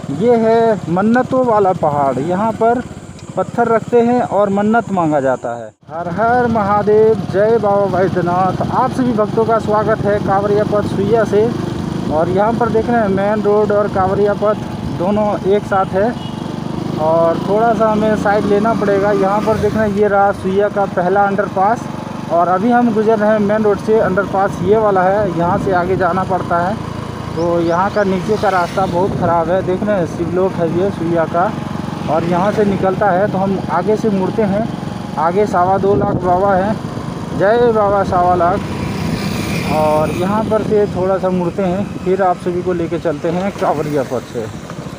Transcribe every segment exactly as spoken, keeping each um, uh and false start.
ये है मन्नतों वाला पहाड़। यहाँ पर पत्थर रखते हैं और मन्नत मांगा जाता है। हर हर महादेव, जय बाबा बैद्यनाथ। आप सभी भक्तों का स्वागत है कांवरिया पथ सुइया से। और यहाँ पर देख रहे हैं मेन रोड और कांवरिया पथ दोनों एक साथ है और थोड़ा सा हमें साइड लेना पड़ेगा। यहाँ पर देख रहे हैं ये रहा सुइया का पहला अंडरपास और अभी हम गुजर रहे हैं मेन रोड से। अंडरपास ये वाला है, यहाँ से आगे जाना पड़ता है। तो यहाँ का नीचे का रास्ता बहुत ख़राब है। देख रहे हैं शिवलोक है ये सुइया का और यहाँ से निकलता है। तो हम आगे से मुड़ते हैं। आगे सवा दो लाख बाबा हैं, जय बाबा सवा लाख। और यहाँ पर से थोड़ा सा मुड़ते हैं, फिर आप सभी को लेके चलते हैं कांवरिया पथ से।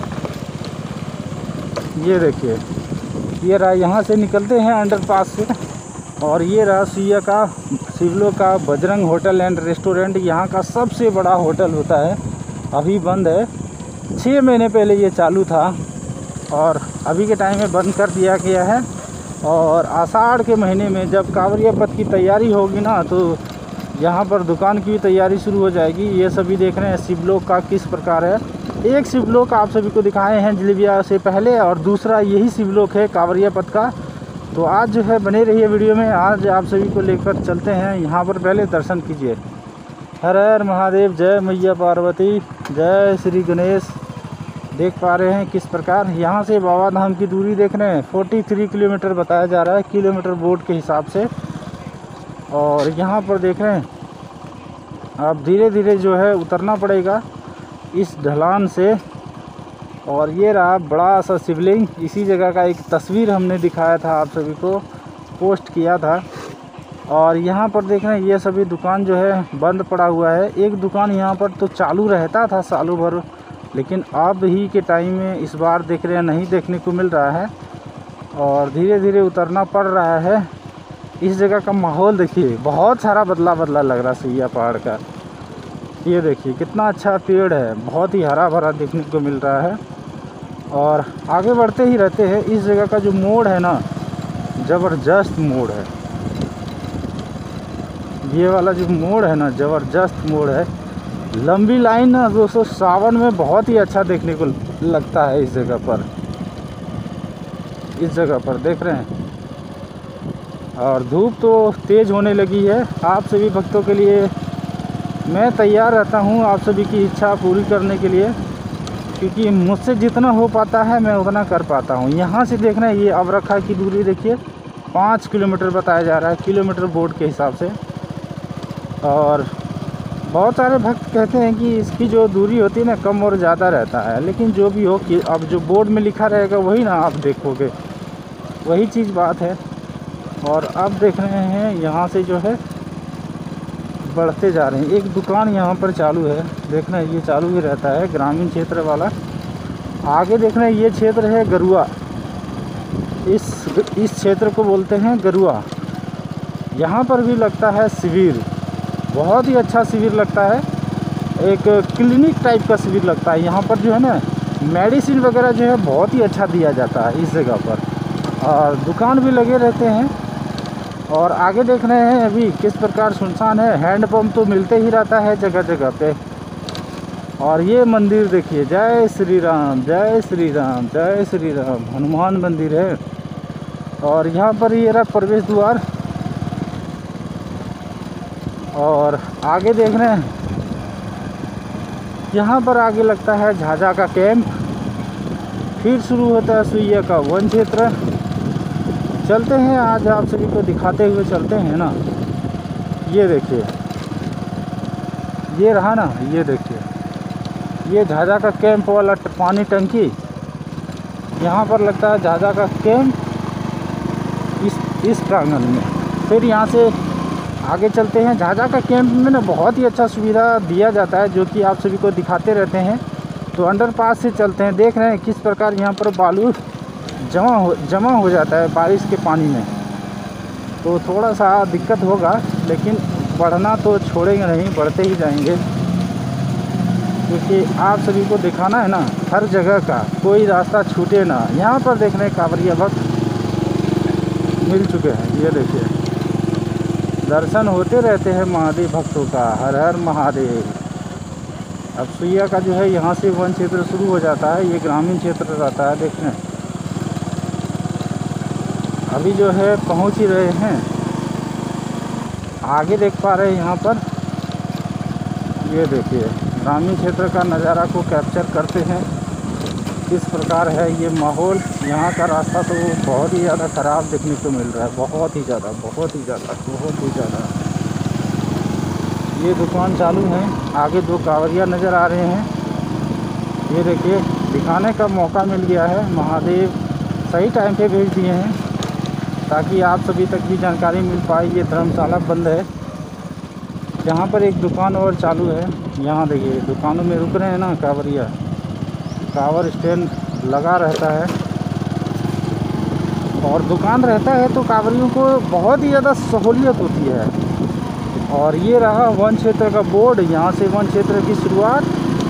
ये देखिए ये रहा, यहाँ से निकलते हैं अंडरपास से और ये रहा सुइया का शिवलोक का बजरंग होटल एंड रेस्टोरेंट। यहाँ का सबसे बड़ा होटल होता है, अभी बंद है। छः महीने पहले ये चालू था और अभी के टाइम में बंद कर दिया गया है। और आषाढ़ के महीने में जब कांवरिया पथ की तैयारी होगी ना, तो यहाँ पर दुकान की भी तैयारी शुरू हो जाएगी। ये सभी देख रहे हैं शिवलोक का किस प्रकार है। एक शिवलोक आप सभी को दिखाए हैं जलेबिया से पहले और दूसरा यही शिवलोक है कांवरिया पथ का। तो आज जो है बने रहिए वीडियो में। आज आप सभी को लेकर चलते हैं यहाँ पर, पहले दर्शन कीजिए। हर हर महादेव, जय मैया पार्वती, जय श्री गणेश। देख पा रहे हैं किस प्रकार यहाँ से बाबा धाम की दूरी देख रहे हैं, तैंतालीस किलोमीटर बताया जा रहा है, किलोमीटर बोर्ड के हिसाब से। और यहाँ पर देख रहे हैं अब धीरे धीरे जो है उतरना पड़ेगा इस ढलान से। और ये रहा बड़ा सा शिवलिंग। इसी जगह का एक तस्वीर हमने दिखाया था, आप सभी को पोस्ट किया था। और यहाँ पर देख रहे हैं ये सभी दुकान जो है बंद पड़ा हुआ है। एक दुकान यहाँ पर तो चालू रहता था सालों भर, लेकिन अब ही के टाइम में इस बार देख रहे हैं नहीं देखने को मिल रहा है और धीरे धीरे उतरना पड़ रहा है। इस जगह का माहौल देखिए, बहुत सारा बदला बदला लग रहा है सुइया पहाड़ का। ये देखिए कितना अच्छा पेड़ है, बहुत ही हरा भरा देखने को मिल रहा है। और आगे बढ़ते ही रहते हैं। इस जगह का जो मोड़ है ना, ज़बरदस्त मोड़ है। ये वाला जो मोड़ है ना, ज़बरदस्त मोड़ है। लंबी लाइन ना दोस्तों, सावन में बहुत ही अच्छा देखने को लगता है इस जगह पर। इस जगह पर देख रहे हैं और धूप तो तेज़ होने लगी है। आप सभी भक्तों के लिए मैं तैयार रहता हूँ आप सभी की इच्छा पूरी करने के लिए, क्योंकि मुझसे जितना हो पाता है मैं उतना कर पाता हूँ। यहाँ से देख रहे हैं ये अवरखा की दूरी देखिए, पाँच किलोमीटर बताया जा रहा है, किलोमीटर बोर्ड के हिसाब से। और बहुत सारे भक्त कहते हैं कि इसकी जो दूरी होती है ना कम और ज़्यादा रहता है, लेकिन जो भी हो कि अब जो बोर्ड में लिखा रहेगा वही ना आप देखोगे, वही चीज़ बात है। और अब देख रहे हैं यहाँ से जो है बढ़ते जा रहे हैं। एक दुकान यहाँ पर चालू है, देख रहे हैं ये चालू ही रहता है, ग्रामीण क्षेत्र वाला। आगे देख रहे हैं ये क्षेत्र है गरुआ, इस इस क्षेत्र को बोलते हैं गरुआ। यहाँ पर भी लगता है शिविर, बहुत ही अच्छा शिविर लगता है, एक क्लिनिक टाइप का शिविर लगता है। यहाँ पर जो है ना मेडिसिन वगैरह जो है बहुत ही अच्छा दिया जाता है इस जगह पर, और दुकान भी लगे रहते हैं। और आगे देख रहे हैं अभी किस प्रकार सुनसान है। हैंडपम्प तो मिलते ही रहता है जगह जगह पे। और ये मंदिर देखिए, जय श्री राम, जय श्री राम, जय श्री राम, हनुमान मंदिर है। और यहाँ पर ये रहा प्रवेश द्वार। और आगे देख रहे हैं यहाँ पर आगे लगता है झाझा का कैंप, फिर शुरू होता है सुइया का वन क्षेत्र। चलते हैं आज आप सभी को दिखाते हुए चलते हैं ना। ये देखिए ये रहा ना, ये देखिए ये झाझा का कैंप वाला पानी टंकी। यहाँ पर लगता है झाझा का कैंप इस इस प्रांगण में। फिर यहाँ से आगे चलते हैं। झाझा का कैंप में ना बहुत ही अच्छा सुविधा दिया जाता है, जो कि आप सभी को दिखाते रहते हैं। तो अंडरपास से चलते हैं। देख रहे हैं किस प्रकार यहाँ पर बालू जमा हो जमा हो जाता है बारिश के पानी में। तो थोड़ा सा दिक्कत होगा, लेकिन बढ़ना तो छोड़ेंगे नहीं, बढ़ते ही जाएंगे, क्योंकि आप सभी को दिखाना है ना हर जगह का, कोई रास्ता छूटे ना। यहाँ पर देख रहे हैं कांवरिया भक्त मिल चुके हैं। ये देखिए दर्शन होते रहते हैं महादेव भक्तों का। हर हर महादेव। अब सुइया का जो है यहाँ से वन क्षेत्र शुरू हो जाता है, ये ग्रामीण क्षेत्र रहता है। देख रहे हैं अभी जो है पहुँच ही रहे हैं, आगे देख पा रहे हैं यहाँ पर। ये देखिए ग्रामीण क्षेत्र का नज़ारा को कैप्चर करते हैं, किस प्रकार है ये माहौल। यहाँ का रास्ता तो बहुत ही ज़्यादा ख़राब देखने को मिल रहा है, बहुत ही ज़्यादा बहुत ही ज़्यादा बहुत ही ज़्यादा। ये दुकान चालू है, आगे दो कांवरिया नज़र आ रहे हैं। ये देखिए दिखाने का मौका मिल गया है, महादेव सही टाइम पे भेज दिए हैं ताकि आप सभी तक भी जानकारी मिल पाए। ये धर्मशाला बंद है, यहाँ पर एक दुकान और चालू है। यहाँ देखिए दुकानों में रुक रहे हैं ना कांवरिया, कांवर स्टैंड लगा रहता है और दुकान रहता है तो कांवरियों को बहुत ही ज़्यादा सहूलियत होती है। और ये रहा वन क्षेत्र का बोर्ड, यहाँ से वन क्षेत्र की शुरुआत।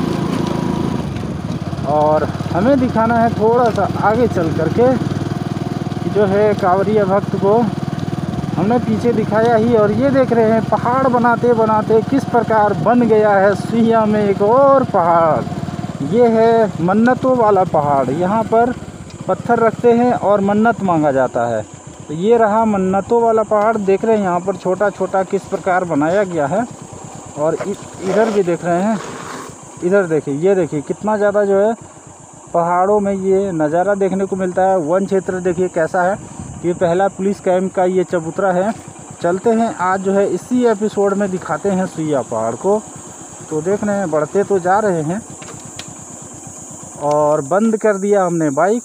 और हमें दिखाना है थोड़ा सा आगे चल करके कि जो है कांवरिया भक्त को हमने पीछे दिखाया ही। और ये देख रहे हैं पहाड़ बनाते बनाते किस प्रकार बन गया है सुइया में एक और पहाड़। ये है मन्नतों वाला पहाड़, यहाँ पर पत्थर रखते हैं और मन्नत मांगा जाता है। तो ये रहा मन्नतों वाला पहाड़, देख रहे हैं यहाँ पर छोटा छोटा किस प्रकार बनाया गया है। और इधर भी देख रहे हैं, इधर देखिए, ये देखिए कितना ज़्यादा जो है पहाड़ों में ये नज़ारा देखने को मिलता है। वन क्षेत्र देखिए कैसा है, ये पहला पुलिस कैंप का ये चबूतरा है। चलते हैं आज जो है इसी एपिसोड में दिखाते हैं सुइया पहाड़ को। तो देख रहे हैं बढ़ते तो जा रहे हैं और बंद कर दिया हमने बाइक,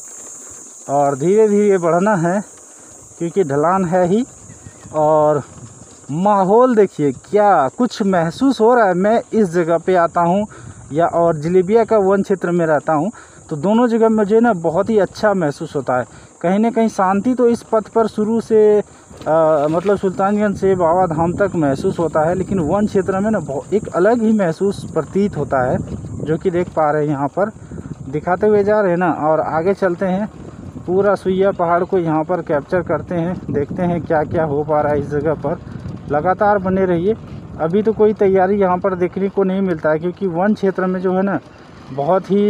और धीरे धीरे बढ़ना है क्योंकि ढलान है ही। और माहौल देखिए क्या कुछ महसूस हो रहा है। मैं इस जगह पे आता हूँ या और जलेबिया का वन क्षेत्र में रहता हूँ, तो दोनों जगह मुझे ना बहुत ही अच्छा महसूस होता है। कहीं ना कहीं शांति तो इस पथ पर शुरू से आ, मतलब सुल्तानगंज से बाबा धाम तक महसूस होता है, लेकिन वन क्षेत्र में ना बहुत एक अलग ही महसूस प्रतीत होता है, जो कि देख पा रहे हैं यहाँ पर दिखाते हुए जा रहे हैं ना। और आगे चलते हैं, पूरा सुइया पहाड़ को यहाँ पर कैप्चर करते हैं, देखते हैं क्या क्या हो पा रहा है इस जगह पर। लगातार बने रहिए। अभी तो कोई तैयारी यहाँ पर देखने को नहीं मिलता है क्योंकि वन क्षेत्र में जो है ना बहुत ही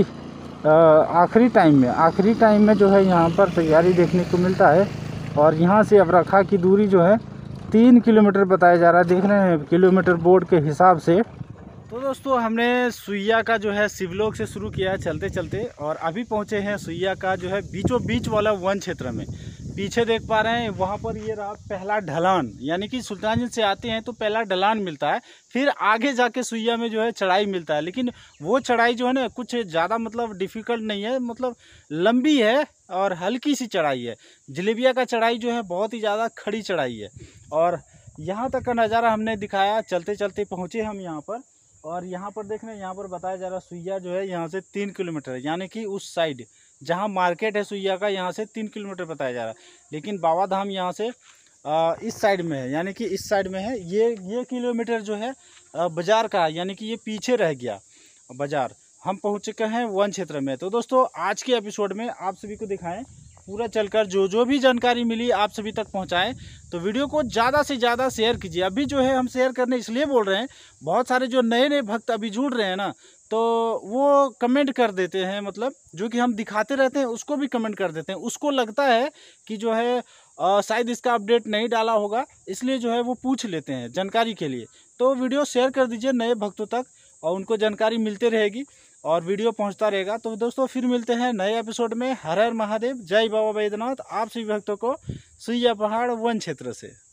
आखिरी टाइम में आखिरी टाइम में जो है यहाँ पर तैयारी देखने को मिलता है। और यहाँ से अबरखा की दूरी जो है तीन किलोमीटर बताया जा रहा है, देख रहे हैं किलोमीटर बोर्ड के हिसाब से। तो दोस्तों हमने सुइया का जो है शिवलोक से शुरू किया है चलते चलते, और अभी पहुँचे हैं सुइया का जो है बीचों बीच वाला वन क्षेत्र में। पीछे देख पा रहे हैं वहाँ पर ये रहा पहला ढलान, यानी कि सुल्तानगंज से आते हैं तो पहला ढलान मिलता है, फिर आगे जाके सुइया में जो है चढ़ाई मिलता है। लेकिन वो चढ़ाई जो है ना कुछ ज़्यादा मतलब डिफ़िकल्ट नहीं है, मतलब लंबी है और हल्की सी चढ़ाई है। जलेबिया का चढ़ाई जो है बहुत ही ज़्यादा खड़ी चढ़ाई है। और यहाँ तक का नज़ारा हमने दिखाया, चलते चलते पहुँचे हम यहाँ पर। और यहाँ पर देख रहे हैं, यहाँ पर बताया जा रहा सुइया जो है यहाँ से तीन किलोमीटर यानी कि उस साइड जहाँ मार्केट है सुइया का, यहाँ से तीन किलोमीटर बताया जा रहा है। लेकिन बाबा धाम यहाँ से आ, इस साइड में है, यानी कि इस साइड में है। ये ये किलोमीटर जो है बाज़ार का, यानी कि ये पीछे रह गया बाज़ार। हम पहुँच चुके हैं वन क्षेत्र में। तो दोस्तों आज के एपिसोड में आप सभी को दिखाएं पूरा चलकर जो जो भी जानकारी मिली आप सभी तक पहुंचाएं। तो वीडियो को ज़्यादा से ज़्यादा शेयर कीजिए। अभी जो है हम शेयर करने इसलिए बोल रहे हैं, बहुत सारे जो नए नए भक्त अभी जुड़ रहे हैं ना, तो वो कमेंट कर देते हैं, मतलब जो कि हम दिखाते रहते हैं उसको भी कमेंट कर देते हैं। उसको लगता है कि जो है आ, शायद इसका अपडेट नहीं डाला होगा, इसलिए जो है वो पूछ लेते हैं जानकारी के लिए। तो वीडियो शेयर कर दीजिए नए भक्तों तक और उनको जानकारी मिलते रहेगी और वीडियो पहुंचता रहेगा। तो दोस्तों फिर मिलते हैं नए एपिसोड में। हर हर महादेव, जय बाबा बैद्यनाथ। आप सभी भक्तों को सुइया पहाड़ वन क्षेत्र से।